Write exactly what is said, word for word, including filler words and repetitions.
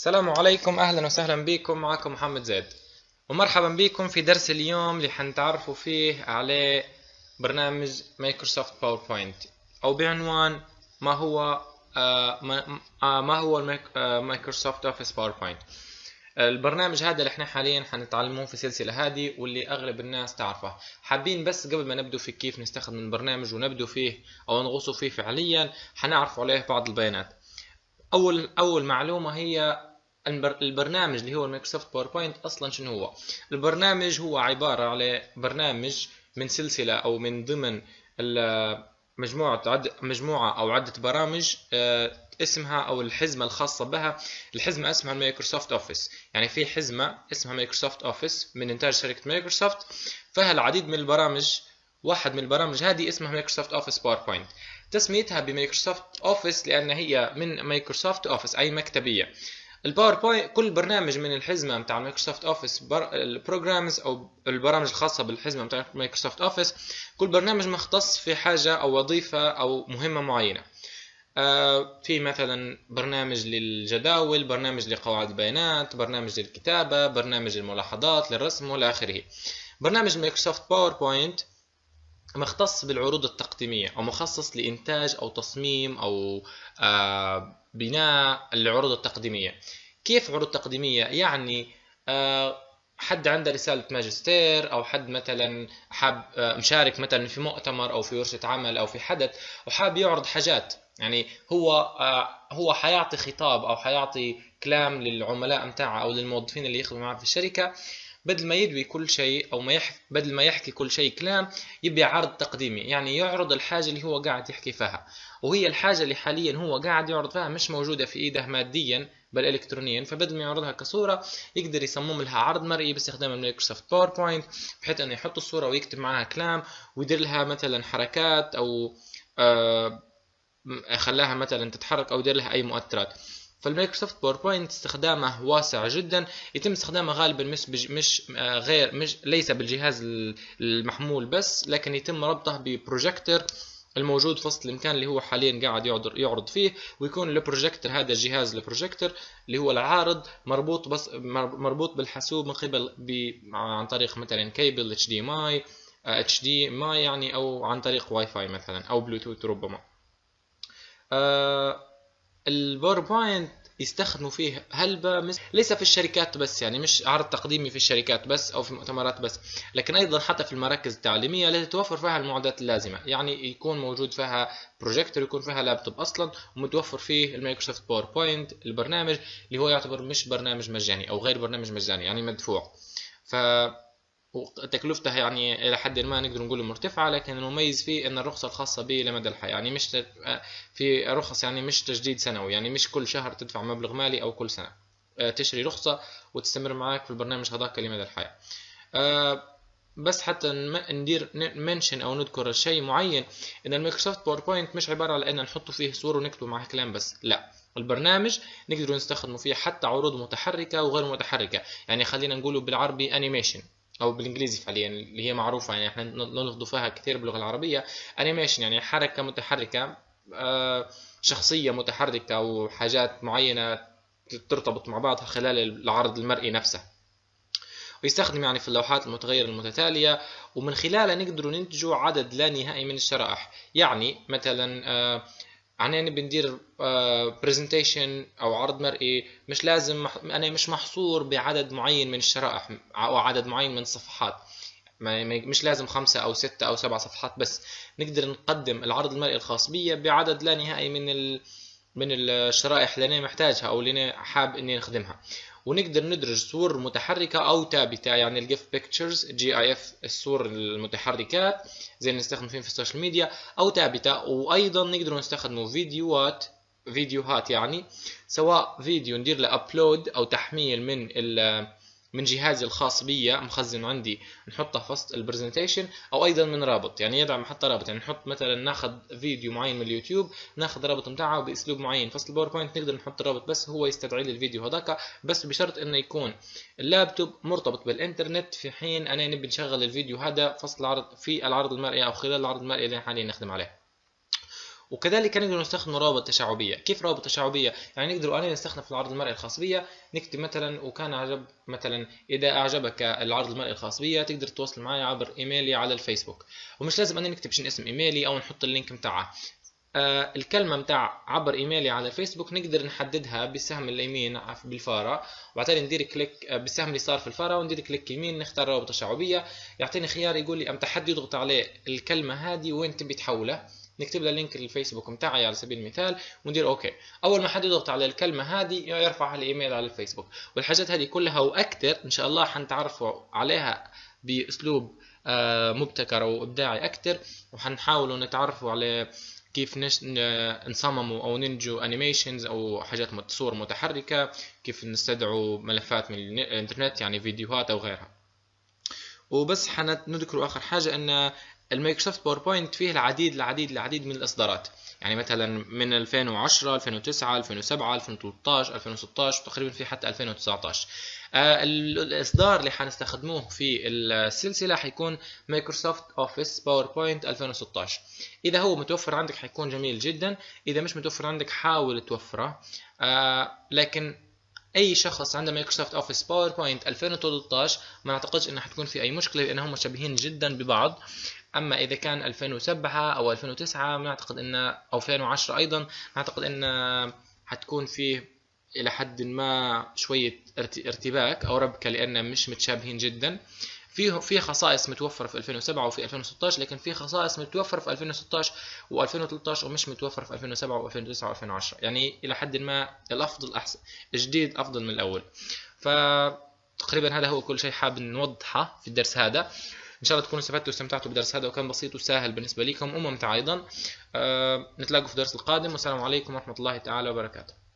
السلام عليكم، أهلا وسهلا بكم. معكم محمد زيد، ومرحبا بكم في درس اليوم اللي حنتعرفوا فيه على برنامج مايكروسوفت باوربوينت، أو بعنوان ما هو آه ما, آه ما هو الميك- آه مايكروسوفت اوفيس باوربوينت. البرنامج هذا اللي احنا حاليا حنتعلموه في السلسلة هذه، واللي أغلب الناس تعرفه. حابين بس قبل ما نبدو في كيف نستخدم البرنامج ونبدو فيه أو نغوصوا فيه فعليا، حنعرف عليه بعض البيانات. أول أول معلومة هي البرنامج اللي هو مايكروسوفت باوربوينت اصلا شنو هو. البرنامج هو عبارة على برنامج من سلسلة او من ضمن مجموعة عد مجموعة او عدة برامج اسمها او الحزمة الخاصة بها. الحزمة اسمها مايكروسوفت اوفيس، يعني في حزمة اسمها مايكروسوفت اوفيس من انتاج شركة مايكروسوفت، فيها العديد من البرامج. واحد من البرامج هذه اسمها مايكروسوفت اوفيس باوربوينت. تسميتها بمايكروسوفت اوفيس لان هي من مايكروسوفت اوفيس اي مكتبية. الباوربوينت كل برنامج من الحزمه بتاع مايكروسوفت اوفيس البروجرامز او البرامج الخاصه بالحزمه بتاع مايكروسوفت اوفيس، كل برنامج مختص في حاجه او وظيفه او مهمه معينه. آه في مثلا برنامج للجداول، برنامج لقواعد البيانات، برنامج للكتابه، برنامج للملاحظات، للرسم والى اخره. برنامج مايكروسوفت باوربوينت مختص بالعروض التقديمية، أو مخصص لإنتاج أو تصميم أو آه بناء العروض التقديمية. كيف عروض تقديمية؟ يعني آه حد عنده رسالة ماجستير، أو حد مثلا حاب آه مشارك مثلا في مؤتمر أو في ورشة عمل أو في حدث وحاب يعرض حاجات. يعني هو آه هو حيعطي خطاب أو حيعطي كلام للعملاء متاعه أو للموظفين اللي يخدموا معه في الشركة. بدل ما يدوي كل شيء او ما يحكي بدل ما يحكي كل شيء كلام، يبي عرض تقديمي، يعني يعرض الحاجه اللي هو قاعد يحكي فيها. وهي الحاجه اللي حاليا هو قاعد يعرض فيها مش موجوده في ايده ماديا بل الكترونيا، فبدل ما يعرضها كصوره يقدر يصمم لها عرض مرئي باستخدام المايكروسوفت باوربوينت، بحيث انه يحط الصوره ويكتب معها كلام ويدير لها مثلا حركات او آه خلاها مثلا تتحرك او يدير لها اي مؤثرات. فالمايكروسوفت باوربوينت استخدامه واسع جدا، يتم استخدامه غالبا مش بج... مش آه، غير مش ليس بالجهاز المحمول بس، لكن يتم ربطه ببروجيكتور الموجود في وسط المكان اللي هو حاليا قاعد يعرض يعرض فيه، ويكون البروجيكتور هذا الجهاز البروجيكتور اللي هو العارض مربوط بس مربوط بالحاسوب من قبل ب... عن طريق مثلا كيبل اتش دي ام اي اتش دي ام اي يعني، او عن طريق واي فاي مثلا او بلوتوث ربما. آه الباوربوينت يستخدموا فيه هلبة مس... ليس في الشركات بس، يعني مش عرض تقديمي في الشركات بس او في المؤتمرات بس، لكن ايضا حتى في المراكز التعليميه التي توفر فيها المعدات اللازمه. يعني يكون موجود فيها بروجيكتور، يكون فيها لابتوب اصلا، ومتوفر فيه المايكروسوفت باوربوينت البرنامج اللي هو يعتبر مش برنامج مجاني او غير برنامج مجاني، يعني مدفوع. ف وتكلفته يعني إلى حد ما نقدر نقول مرتفعة، لكن المميز فيه أن الرخصة الخاصة به لمدى الحياة. يعني مش في رخص، يعني مش تجديد سنوي، يعني مش كل شهر تدفع مبلغ مالي أو كل سنة تشتري رخصة وتستمر معك في البرنامج هذاك لمدى الحياة. بس حتى ندير منشن او نذكر شيء معين، ان المايكروسوفت باوربوينت مش عباره على ان نحط فيه صور ونكتب معها كلام بس، لا، البرنامج نقدر نستخدمه فيه حتى عروض متحركه وغير متحركه. يعني خلينا نقوله بالعربي انيميشن، او بالانجليزي فعليا اللي هي معروفه، يعني احنا نلفظ فيها كثير باللغه العربيه. انيميشن يعني حركه متحركه، شخصيه متحركه او حاجات معينه ترتبط مع بعضها خلال العرض المرئي نفسه. ويستخدم يعني في اللوحات المتغيرة المتتالية، ومن خلالها نقدروا ننتجوا عدد لا نهائي من الشرائح. يعني مثلا آه عنين بندير برزنتيشن او عرض مرئي، مش لازم انا مش محصور بعدد معين من الشرائح او عدد معين من الصفحات، مش لازم خمسة او ستة او سبع صفحات بس. نقدر نقدم العرض المرئي الخاص بي بعدد لا نهائي من ال من الشرائح اللي انا محتاجها او اللي انا حاب اني نخدمها. ونقدر ندرج صور متحركة او ثابتة، يعني الجيف بيكتشرز جي اي اف، الصور المتحركات زي اللي نستخدم فيه في السوشيال ميديا، او ثابتة. وايضا نقدر نستخدم فيديوهات فيديوهات يعني سواء فيديو ندير له ابلود او تحميل من من جهازي الخاص بي مخزن عندي، نحطه في وسط البرزنتيشن، او ايضا من رابط، يعني يدعم حتى رابط. يعني نحط مثلا ناخذ فيديو معين من اليوتيوب، ناخذ رابط متاعه باسلوب معين في وسط الباوربوينت، نقدر نحط الرابط بس هو يستدعي لي الفيديو هذاك، بس بشرط انه يكون اللابتوب مرتبط بالانترنت في حين انا نبي نشغل الفيديو هذا في وسط العرض في العرض المرئي او خلال العرض المرئي اللي حاليا نخدم عليه. وكذلك نقدر نستخدم روابط تشعبيه. كيف روابط تشعبيه؟ يعني نقدر أنا نستخدم في العرض المرئي الخاص بي نكتب مثلا وكان عجب مثلا اذا اعجبك العرض المرئي الخاص بي تقدر تتواصل معي عبر ايميلي على الفيسبوك، ومش لازم أنا نكتب شنو اسم ايميلي او نحط اللينك متاعه. آه الكلمة متاع عبر ايميلي على الفيسبوك نقدر نحددها بالسهم اليمين بالفارة، وبعدين ندير كليك بالسهم اليسار في الفارة وندير كليك يمين نختار روابط تشعبية، يعطيني خيار يقول لي امتى حد يضغط عليه الكلمة هذه وين تبي تحولها، نكتب له لينك الفيسبوك متاعي على سبيل المثال وندير اوكي. اول ما حد يضغط على الكلمة هذه يرفع لي ايميل على الفيسبوك. والحاجات هذه كلها واكثر ان شاء الله حنتعرفوا عليها باسلوب آه مبتكر وابداعي اكثر، وحنحاولوا نتعرفوا على كيف نش... نصمموا او ننتجوا انيميشنز او حاجات صور متحركه، كيف نستدعوا ملفات من الانترنت يعني فيديوهات او غيرها. وبس حنذكر اخر حاجه ان المايكروسوفت باوربوينت فيه العديد العديد العديد من الاصدارات، يعني مثلا من ألفين وعشرة ألفين وتسعة ألفين وسبعة ألفين وثلاثة عشر ألفين وستة عشر وتقريبا في حتى ألفين وتسعة عشر. آه الاصدار اللي حنستخدموه في السلسله حيكون مايكروسوفت اوفيس باوربوينت ألفين وستة عشر. اذا هو متوفر عندك حيكون جميل جدا، اذا مش متوفر عندك حاول توفره. آه لكن اي شخص عنده مايكروسوفت اوفيس باوربوينت ألفين وثلاثة عشر ما اعتقدش انه حتكون في اي مشكله لانهم مشابهين جدا ببعض. اما اذا كان ألفين وسبعة او ألفين وتسعة ما اعتقد ان او ألفين وعشرة ايضا ما اعتقد ان حتكون فيه الى حد ما شويه ارتباك او ربكه لان مش متشابهين جدا. فيه في خصائص متوفره في ألفين وسبعة وفي ألفين وستة عشر، لكن في خصائص متوفره في ألفين وستة عشر وألفين وثلاثة عشر ومش متوفره في ألفين وسبعة وألفين وتسعة وألفين وعشرة. يعني الى حد ما الافضل احسن، الجديد افضل من الاول. فتقريبا هذا هو كل شيء حاب نوضحه في الدرس هذا. ان شاء الله تكونوا استفدتوا واستمتعتوا بالدرس هذا وكان بسيط وسهل بالنسبه لكم وممتع ايضا. أه نتلاقوا في الدرس القادم، والسلام عليكم ورحمه الله تعالى وبركاته.